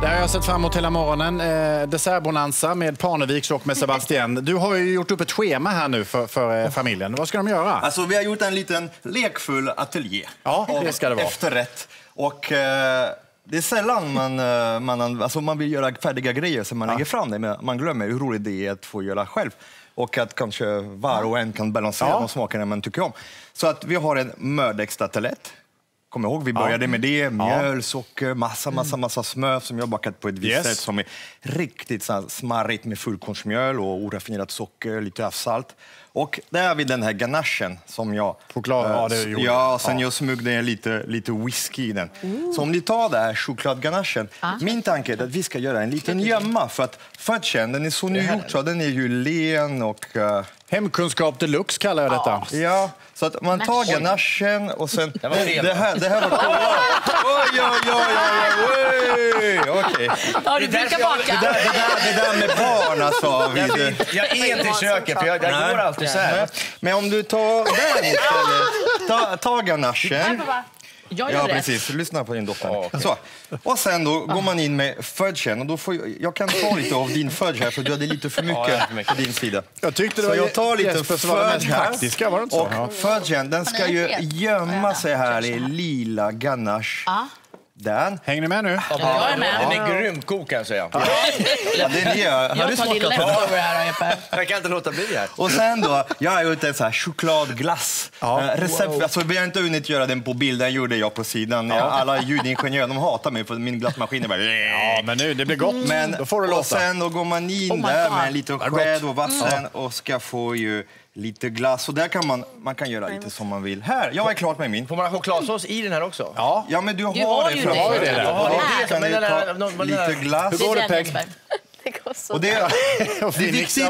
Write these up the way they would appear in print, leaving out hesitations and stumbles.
Det har jag sett fram emot hela morgonen. Dessertbonanza med Parneviks och med Sebastian. Du har ju gjort upp ett schema här nu för familjen. Vad ska de göra? Alltså, vi har gjort en liten lekfull ateljé. Ja, det ska det vara. Efterrätt. Och det är sällan man vill göra färdiga grejer så man lägger fram det. Men man glömmer hur roligt det är att få göra själv. Och att kanske var och en kan balansera de smakerna man tycker om. Så att vi har en mördegstatalett. Kom ihåg, vi började med det. Mjöl, socker, massa smör som jag bakat på ett visst sätt som är riktigt så smarrigt med fullkornsmjöl och oraffinerat socker, lite salt. Och där har vi den här ganachen som jag... Choklad, sen jag smugglade lite whisky i den. Så om ni tar det här chokladganachen, min tanke är att vi ska göra en liten gömma för att fudgen, den är så nygjord så den är ju len och... Hemkunskap deluxe kallar jag detta. Ja, så att man tar ganachen och sen... Det här var kolla! Oj! Okej. Ja, du brukar baka. Det där med barn alltså. Jag är inte i köket för jag går alltid så här. Men om du tar den istället, ta ganachen. Ja, precis. Lyssna på din dotter. Så. Och sen då går man in med fudgen. Och då jag kan ta lite av din fudge här för du hade lite för mycket på din sida. Jag tyckte det så var jag tar lite fudge här. Var det inte så? Och fudgen, den ska ju gömma sig här i lila ganache. Den. Hänger ni med nu? Jag är med. Den är grymt god kan jag säga. Ja, det är det. Jag tar din läpp. Jag kan inte låta bli här. Och sen då, jag har gjort en så här chokladglass. Recept, alltså vi har inte hunnit göra den på bilden, gjorde jag på sidan. Alla ljudingenjörer, de hatar mig för min glassmaskin är bara... Ja, men nu, det blir gott. Men, då får du låta. Och sen då går man in där med en liten sked och vatten och ska få ju lite glass. Och där kan man kan göra lite som man vill. Här, jag är klart med min. Får man ha chokladsås i den här också? Ja, men du har det ju framför. Lite glass. Hur går det, Peg? Och det är viktigt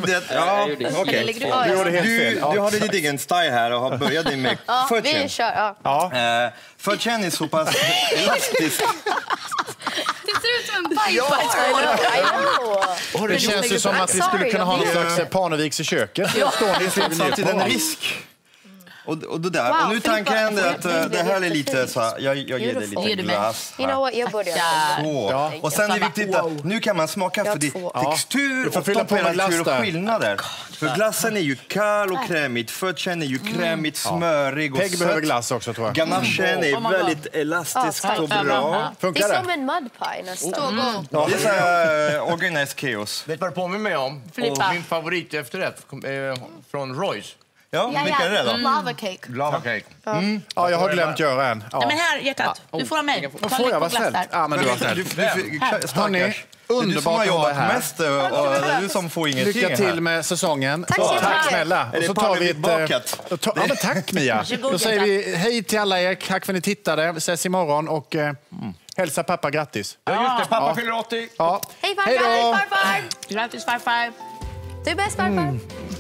att du hade ditt egen style här och har börjat med fudgen. Vi kör, fudgen är så pass elastisk. Det ser ut som en bajs. Det känns ju som att vi skulle kunna ha någon slags Parneviks i köket. Samtidigt en risk. Och det där. Och nu tänker jag att det här är lite så här, jag ger det lite glass. You know what, jag börjar. Och sen är det viktigt att nu kan man smaka för det textur och temperatur och skillnader. För glassen är ju kall och krämigt, fudgen är ju krämigt, smörig och Peg behöver glass också tror jag. Ganachen är väldigt elastisk och bra. Funkar det är som en mudpie nästan. Det är så här organized chaos. Vet du vad det påminner mig om? Min favorit efterrätt från Royce. Ja, vilka är det då? Lava cake. Lava cake. Ja, jag har glömt göra en. Nej, men här, hjärtat. Du får av mig. Vad får jag? Vad snällt. Ja, men du var snällt. Hörni, underbart att ha er här. Mest, och det är du som får ingenting. Lycka till med säsongen. Tack snälla. Och så tar vi ett... tack Mia. Då säger vi hej till alla er. Tack för att ni tittade. Vi ses imorgon och hälsa pappa grattis. Ja, just det. Pappa fyller 80. Ja. Hej farfar! Grattis farfar. Du är bäst farfar.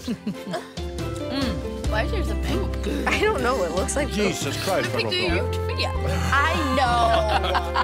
Why is yours a pink? I don't know. It looks like Jesus Christ. I know.